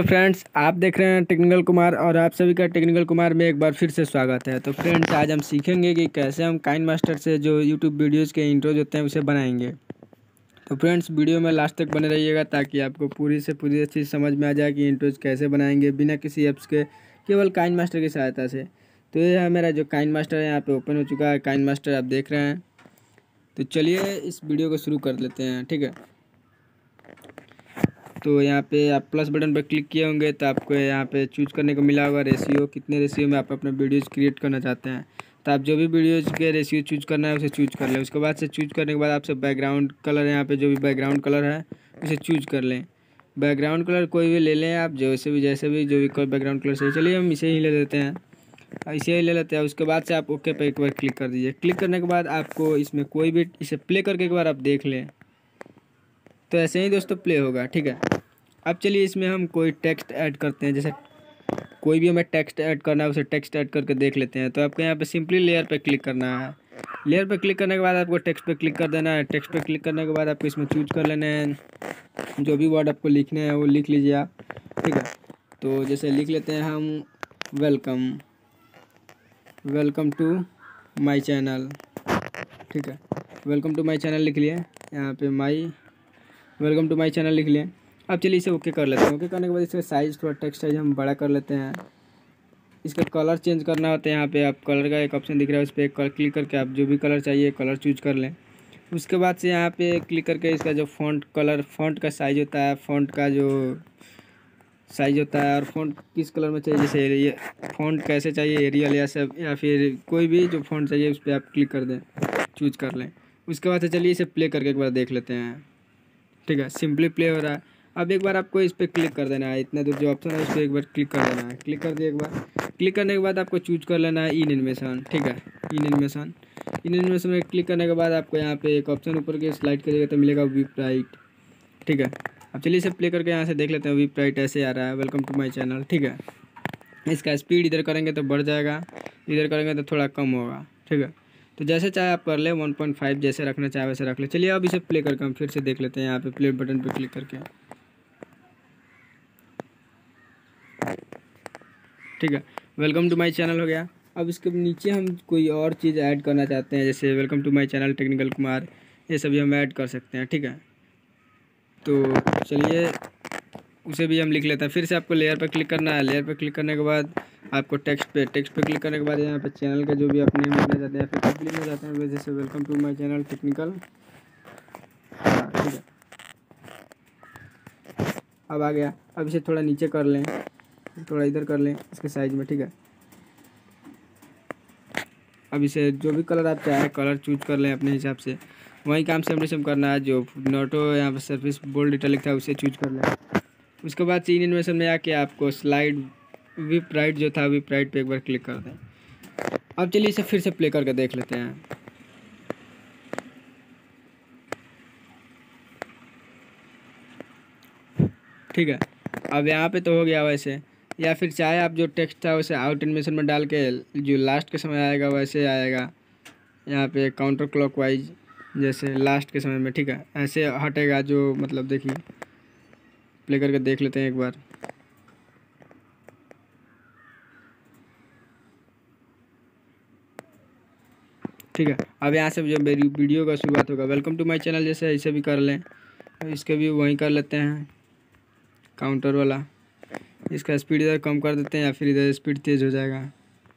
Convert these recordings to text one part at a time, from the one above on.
Friends, आप देख रहे हैं टेक्निकल कुमार और आप सभी का टेक्निकल कुमार में एक बार फिर से स्वागत है। तो फ्रेंड्स, आज हम सीखेंगे कि कैसे हम काइनमास्टर से जो यूट्यूब वीडियोज़ के इंट्रोज होते हैं उसे बनाएंगे। तो फ्रेंड्स, वीडियो में लास्ट तक बने रहिएगा ताकि आपको पूरी से पूरी चीज़ समझ में आ जाए कि इंट्रोज कैसे बनाएंगे बिना किसी ऐप्स के, केवल काइनमास्टर की सहायता से। तो ये है मेरा जो काइनमास्टर है, यहाँ पर ओपन हो चुका है। काइनमास्टर आप देख रहे हैं। तो चलिए इस वीडियो को शुरू कर लेते हैं। ठीक है, तो यहाँ पे आप प्लस बटन पर क्लिक किए होंगे तो आपको यहाँ पे चूज करने को मिला होगा रेशियो, कितने रेशियो में आप अपना वीडियोज़ क्रिएट करना चाहते हैं। तो आप जो भी वीडियोज़ के रेशियो चूज करना है उसे चूज कर लें। उसके बाद से चूज करने के बाद आपसे बैकग्राउंड कलर, यहाँ पे जो भी बैकग्राउंड कलर है उसे चूज कर लें। बैकग्राउंड कलर कोई भी ले लें आप, जैसे भी जो भी बैकग्राउंड कलर सही। चलिए हम इसे ही ले लेते हैं, इसे ही ले लेते हैं। उसके बाद से आप ओके पे एक बार क्लिक कर दीजिए। क्लिक करने के बाद आपको इसमें कोई भी, इसे प्ले करके एक बार आप देख लें तो ऐसे ही दोस्तों प्ले होगा। ठीक है, अब चलिए इसमें हम कोई टेक्स्ट ऐड करते हैं। जैसे कोई भी हमें टेक्स्ट ऐड करना है उसे टेक्स्ट ऐड करके देख लेते हैं। तो आपको यहाँ पे सिंपली लेयर पे क्लिक करना है। लेयर पे क्लिक करने के बाद आपको टेक्स्ट पे क्लिक कर देना है। टेक्स्ट पे क्लिक करने के बाद आपको इसमें चूज कर लेना है, जो भी वर्ड आपको लिखने हैं वो लिख लीजिए आप। ठीक है, तो जैसे लिख लेते हैं हम वेलकम टू माई चैनल। ठीक है, वेलकम टू माई चैनल लिख लिए। यहाँ पे वेलकम टू माई चैनल लिख लिए। अब चलिए इसे ओके कर लेते हैं। ओके करने के बाद इसका साइज़, थोड़ा टेक्स्ट साइज हम बड़ा कर लेते हैं। इसका कलर चेंज करना होता है। यहाँ पे आप कलर का एक ऑप्शन दिख रहा है, उस पर क्लिक करके आप जो भी कलर चाहिए कलर चूज कर लें। उसके बाद से यहाँ पे क्लिक करके इसका जो फ़ॉन्ट का साइज़ होता है, फ़ॉन्ट का जो साइज़ होता है और फ़ॉन्ट किस कलर में चाहिए, जैसे ये फ़ॉन्ट कैसे चाहिए, एरियल या सब, या फिर कोई भी जो फ़ॉन्ट चाहिए उस पर आप क्लिक कर दें, चूज कर लें। उसके बाद से चलिए इसे प्ले करके एक बार देख लेते हैं। ठीक है, सिंपली प्ले हो रहा है। अब एक बार आपको इस पर क्लिक कर देना है, इतना दूर जो ऑप्शन है उस पर एक बार क्लिक कर देना है। क्लिक कर दिया एक बार, क्लिक करने के बाद आपको चूज कर लेना है इन एनिमेशन। ठीक है, इन एनिमेशन में क्लिक करने के बाद आपको यहाँ पे एक ऑप्शन ऊपर के स्लाइड करिएगा तो मिलेगा विप राइट। ठीक है, अब चलिए इसे प्ले करके यहाँ से देख लेते हैं। विप राइट ऐसे आ रहा है, वेलकम टू माई चैनल। ठीक है, इसका स्पीड इधर करेंगे तो बढ़ जाएगा, इधर करेंगे तो थोड़ा कम होगा। ठीक है, तो जैसे चाहे आप कर ले, 1.5 जैसे रखना चाहे वैसे रख ले। चलिए अब इसे प्ले करके हम फिर से देख लेते हैं। यहाँ पे प्ले बटन पे क्लिक करके। ठीक है, वेलकम टू माय चैनल हो गया। अब इसके नीचे हम कोई और चीज़ ऐड करना चाहते हैं, जैसे welcome to my channel technical Kumar, ये सभी हम ऐड कर सकते हैं। ठीक है, तो चलिए उसे भी हम लिख लेते हैं। फिर से आपको लेयर पर क्लिक करना है। लेयर पर क्लिक करने के बाद आपको टेक्स्ट पे क्लिक करने के बाद यहाँ पे चैनल का जो भी आप नेम लिखना चाहते हैं या फिर कुछ भी लिखना चाहते हैं, जैसे welcome to my channel technical. ठीक है, अब आ गया। अब इसे थोड़ा नीचे कर लें, थोड़ा इधर कर लें इसके साइज में। ठीक है, अब इसे जो भी कलर आप चाहें कलर चूज कर लें अपने हिसाब से। वही काम सेम करना है, जो नोटो यहाँ पर सर्फेस बोल्ड इटैलिक था उसे चूज कर लें। उसके बाद सीन एनिमेशन में आके आपको स्लाइड विप राइट जो था, विप राइट पे एक बार क्लिक कर दें। अब चलिए इसे फिर से प्ले करके देख लेते हैं। ठीक है, अब यहाँ पे तो हो गया वैसे, या फिर चाहे आप जो टेक्स्ट था उसे आउट एनिमेशन में डाल के जो लास्ट के समय आएगा वैसे आएगा, यहाँ पे काउंटर क्लॉकवाइज जैसे लास्ट के समय में। ठीक है, ऐसे हटेगा जो, मतलब देखिए प्ले करके देख लेते हैं एक बार। ठीक है, अब यहाँ से जो मेरी वीडियो का शुरुआत होगा, वेलकम टू माय चैनल जैसे ऐसे भी कर लें। इसके भी वहीं कर लेते हैं काउंटर वाला। इसका स्पीड इधर कम कर देते हैं या फिर इधर स्पीड तेज़ हो जाएगा।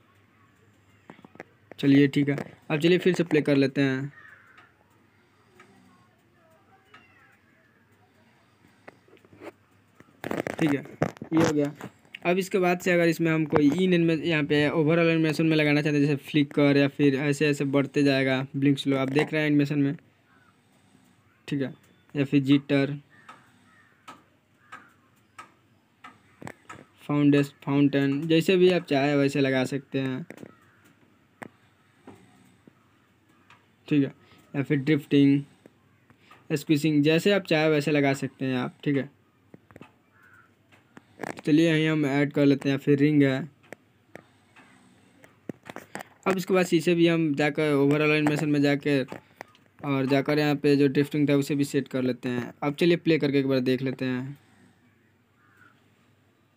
चलिए ठीक है, अब चलिए फिर से प्ले कर लेते हैं। ठीक है, ये हो गया। अब इसके बाद से अगर इसमें हम कोई यहाँ पे ओवरऑल एनिमेशन में लगाना चाहते हैं, जैसे फ्लिकर या फिर ऐसे ऐसे बढ़ते जाएगा ब्लिंक स्लो, आप देख रहे हैं एनिमेशन में। ठीक है, या फिर जिटर, फाउंटेन, जैसे भी आप चाहे वैसे लगा सकते हैं। ठीक है, या फिर ड्रिफ्टिंग, स्क्विशिंग, जैसे आप चाहे वैसे लगा सकते हैं आप। ठीक है, चलिए यहीं हम ऐड कर लेते हैं। फिर रिंग है। अब इसके बाद इसे भी हम जाकर ओवरऑल एनिमेशन में जाकर यहाँ पे जो ड्रिफ्टिंग था उसे भी सेट कर लेते हैं। अब चलिए प्ले करके एक बार देख लेते हैं।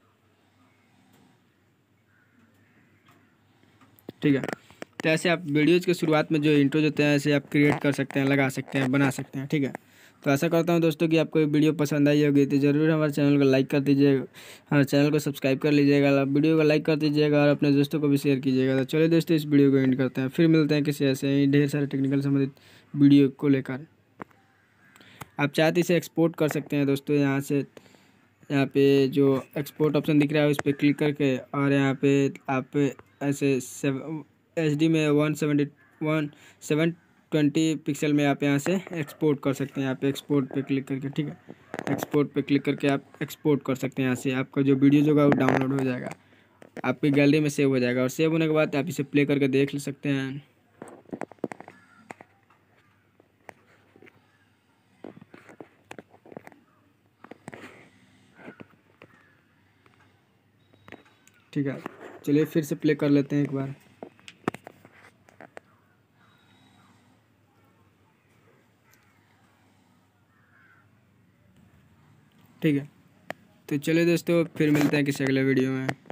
ठीक है। तो ऐसे आप वीडियोज़ के शुरुआत में जो इंट्रो होते हैं ऐसे आप क्रिएट कर सकते हैं, लगा सकते हैं, बना सकते हैं। ठीक है। तो ऐसा करता हूँ दोस्तों कि आपको वीडियो पसंद आई होगी तो ज़रूर हमारे चैनल को लाइक कर दीजिएगा, हमारे चैनल को सब्सक्राइब कर लीजिएगा, वीडियो को लाइक कर दीजिएगा और अपने दोस्तों को भी शेयर कीजिएगा। तो चलिए दोस्तों इस वीडियो को एंड करते हैं, फिर मिलते हैं किसी ऐसे ही ढेर सारे टेक्निकल संबंधित वीडियो को लेकर। आप चाहते इसे एक्सपोर्ट कर सकते हैं दोस्तों, यहाँ पे जो एक्सपोर्ट ऑप्शन दिख रहा है उस पर क्लिक करके, और यहाँ पे आप ऐसे HD में 720 पिक्सल में आप यहाँ से एक्सपोर्ट कर सकते हैं। यहाँ पे एक्सपोर्ट पे क्लिक करके, ठीक है, एक्सपोर्ट पे क्लिक करके आप एक्सपोर्ट कर सकते हैं। यहाँ से आपका जो वीडियो होगा वो डाउनलोड हो जाएगा, आपकी गैलरी में सेव हो जाएगा, और सेव होने के बाद आप इसे प्ले करके देख सकते हैं। ठीक है, चलिए फिर से प्ले कर लेते हैं एक बार। ठीक है, तो चलिए दोस्तों फिर मिलते हैं किसी अगले वीडियो में।